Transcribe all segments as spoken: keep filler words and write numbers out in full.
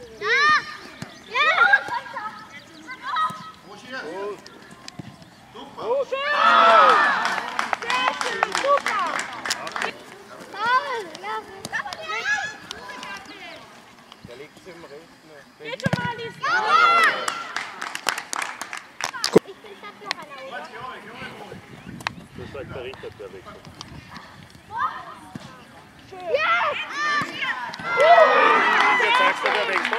Geht schon mal, Lies! Ich bin fast noch an der Uhr. Das sagt der Richter, der wechselt. Schön! Yes! Jetzt sagst du, der wechselt.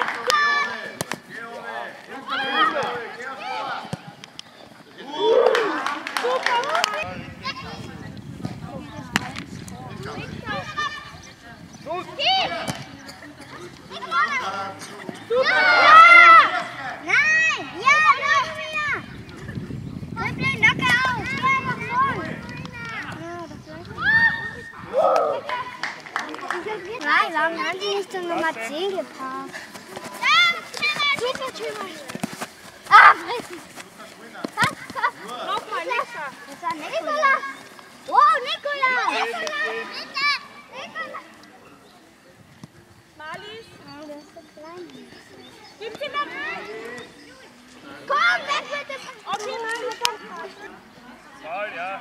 Nein, warum haben Sie nicht zur Nummer zehn geparkt? Super, super. Ah, fressen. Was? Was? Nochmal, Nikola. Das war Nikola. Wow, Nikola. Nikola. Nikola. Marlies? Oh, das ist so klein. Gib sie noch. Komm, weg mit dem... Okay, Marlies. Mal, ja.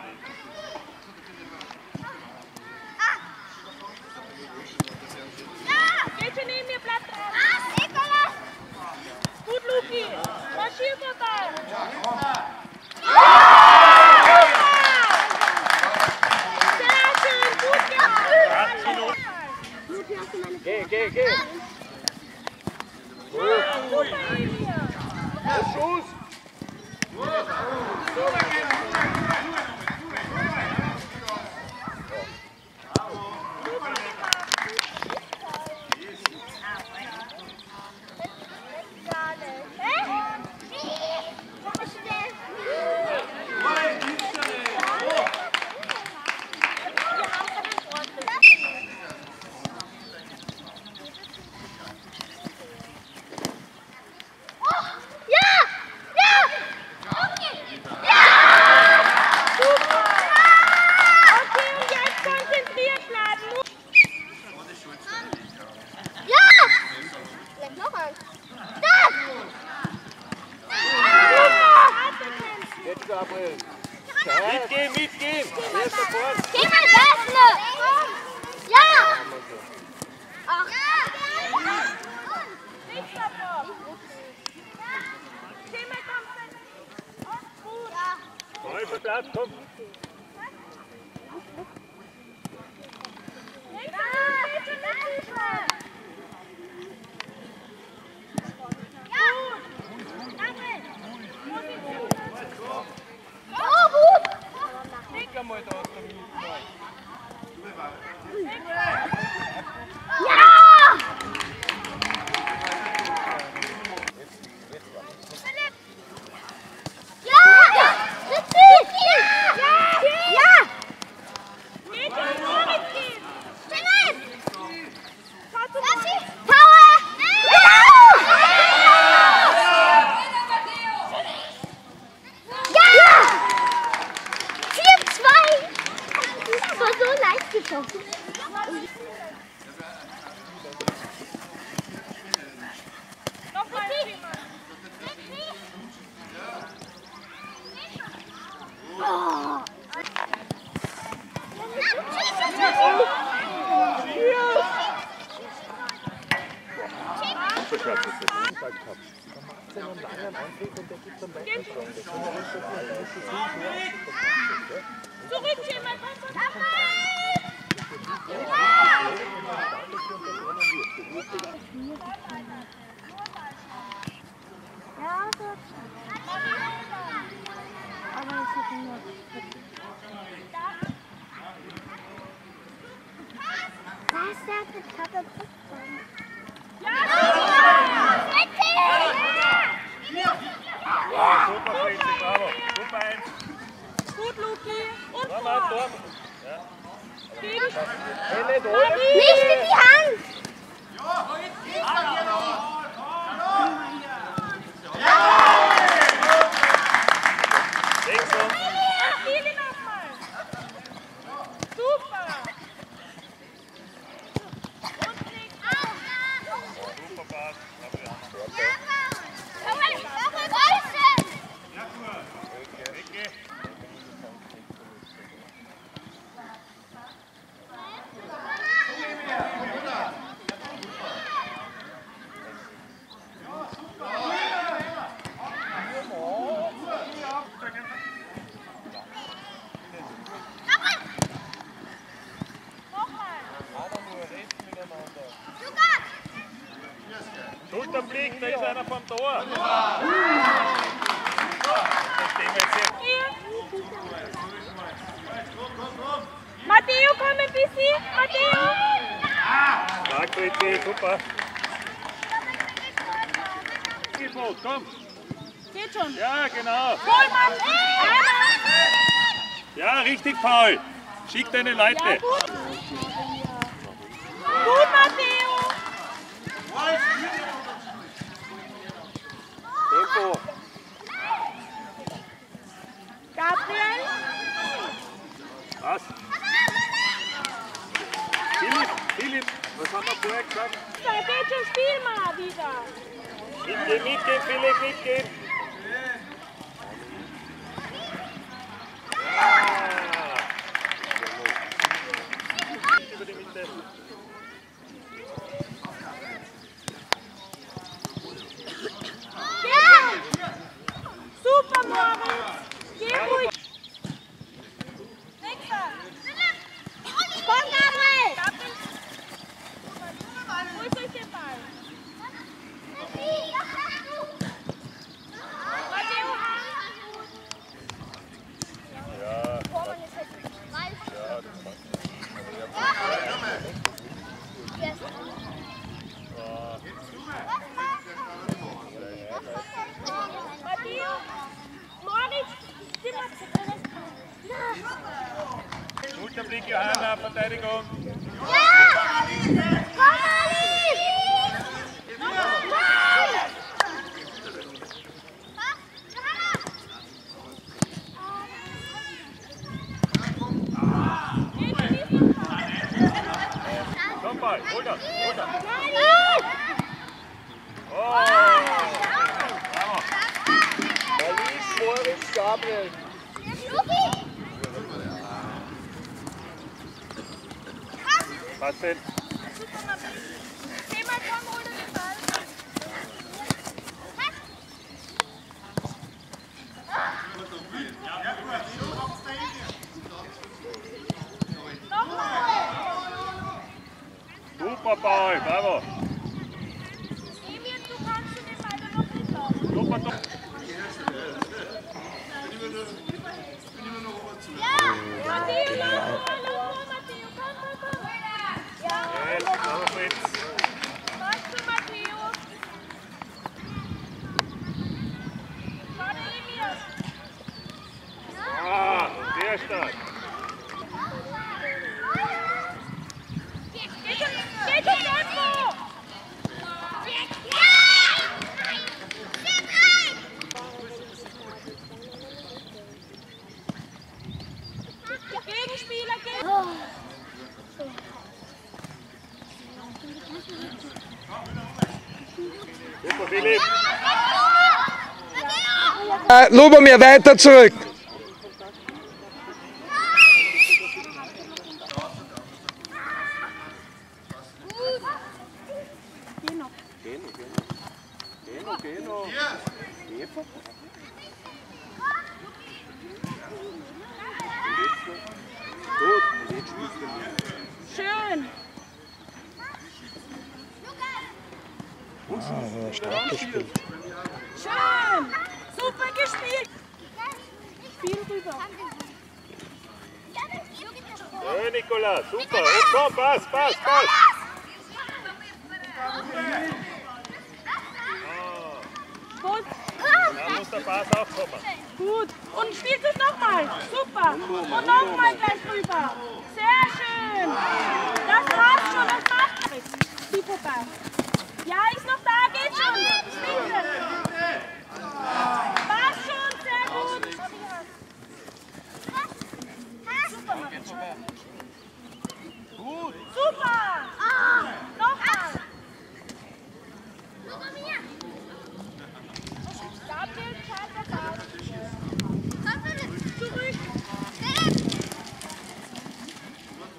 Geht schon neben mir, bleib dran. Ah, Nikola. Gut, Luki. Marschier vorbei. Sehr schön, gut gemacht. Luki, hast du meine... Geh, geh, geh. Super, Emil. Schuss. Jetzt, Gabriel. Mitgehen, mitgehen. Erst vorne. Geh mal Bäffle! Ja! Ach. Nichts davon. Geh mal, komm. Gut. Voll für Platz, komm. Mal da aus der Minute mal. Ja! Ja! Richtig! Ja! Ja! Geht schon, Moritz, geht. Philipp! Power! Power! Ja! vier zwei! Das war so leicht geschossen. Nochmal, Simon. Oh. Superklasse ist das. Ich sag, ich hab's. Dann macht es einen langen Antrieb und der gibt dann weiter Strang. Das kann man nicht so viel, das ist nicht so. Zurück, Simon. Ja, so. Aber ich hätte nur... Was ist das? Ich habe das Fußball. Ja, super, Fritzi, bravo. Super eins. Gut, Luki. Und Komm, auf, vor. Tor. Ja. Geh dich. Hände durch. Nicht in die Hand! Wechsel. Spiele nochmal. Super. Und links. Super Pass. Schulterblick, da ist einer vom Tor. Matteo, komm ein bisschen! Matteo! Stark, Fritzi, super. Komm. Geht schon. Ja, genau. Hol, Mann! Ja, richtig, Paul. Schick deine Leute. Ja, gut. Gut, Matteo! Tempo. Gabriel! Was? Philipp, Philipp, was haben wir vorher gesagt? So, bitte spiel mal wieder! Mitgehen, mitgehen, Philipp, mitgehen. Ja. Über die Mitte. Super, Moritz! Geh ruhig! Nächster! Komm, Gabriel! Holt euch den Ball! Matteo, Ja, Vormann ist halt Ralf. ja, das passt. Yes. Matteo! Moritz! Schulterblick, Johanna, Verteidigung. Ja! Komm, Ali! Nein! Komm mal, hol das, hol das. Oh! Bravo. Alice, Moritz, Gabriel. Was denn? Geh mal, komm, hol dir den Ball! Super, Paul, bravo. Emil, du kannst den Ball noch nicht laufen. Super, super. Matteo, lauf vor, lauf vor, Matteo, komm, komm, komm! Yes, bravo, Fritz. Was für Matteo? Schade, Emil! Ah, sehr stark. Geht schon, geht schon, Tempo! Gegenspieler, gegen... Super, Philipp. Äh, Lubomir, weiter zurück. Geno, Geno. Geno, Geno. Eva? Gut, und jetzt spielst du mal. Schön! Ah, stark gespielt. Schön! Super gespielt! Spiel rüber! Ja, Nikola, super. Und komm, pass, pass, pass. Gut! Da muss der Pass auch kommen. Gut! Und spielt es nochmal! Super! Und nochmal gleich rüber! Sehr schön! Das war's schon, das macht die vorbei! Ja, ist noch da, geht schon! Bitte! Passt schon, sehr gut! Super, Maritza! Gut. Super! Nochmal! Gabriel, schalt das aus! Zurück!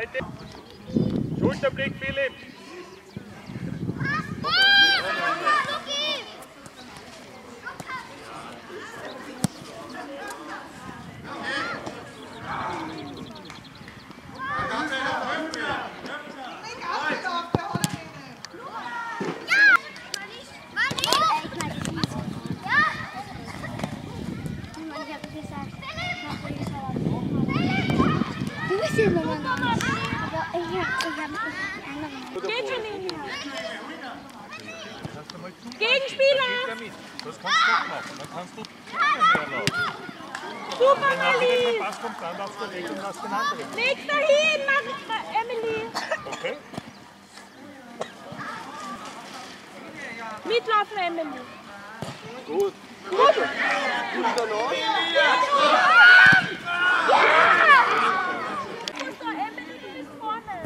Seite. Schulterblick, Philipp. Du bist hier Nummer neun. Aber ich habe ich hab die anderen. Geht schon nicht mehr. Gegenspieler! Das kannst du doch machen. Dann kannst du herlaufen. Super, Wenn nachher Marlies! der Pass kommt, dann darfst du weg und lass den anderen. Leg's dahin, mach Emily! Okay? Mitlaufen, Emily! Gut. Gut! Guter noch. So, Emily, du bist vorne!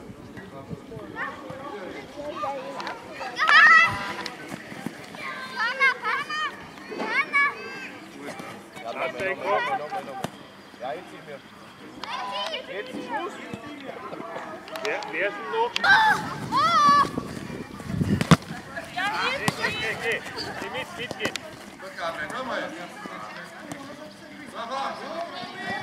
Warte, ich komm. Ja, jetzt sind wir. Jetzt Schuss. Wer, wer ist denn noch? Ja, Geh, hilf geh, geh, geh. Geh mit, mitgehen. Komm mal.